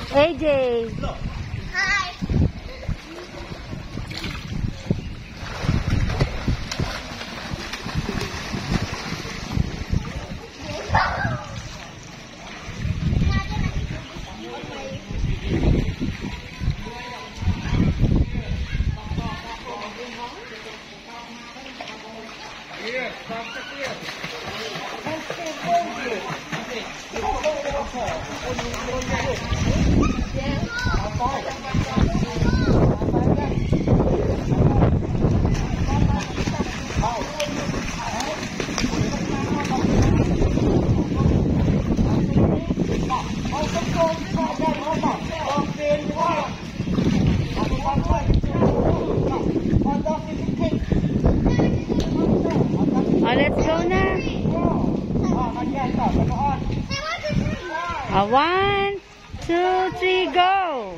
AJ. Hi. Oh, let's go na. 1, 2, 3, go.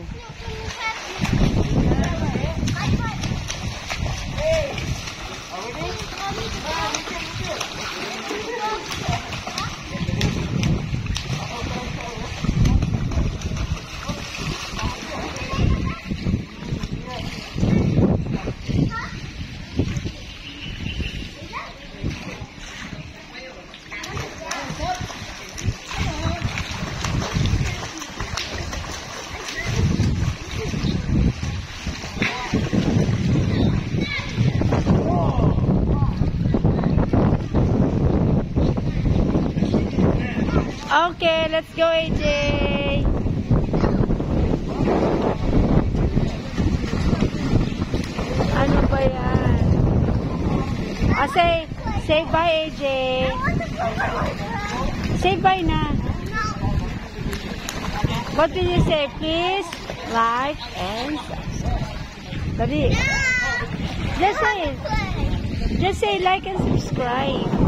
Okay, let's go, AJ. Ano ba yan? Say bye, AJ. Say bye na. What did you say? Please like and subscribe. Just say like and subscribe.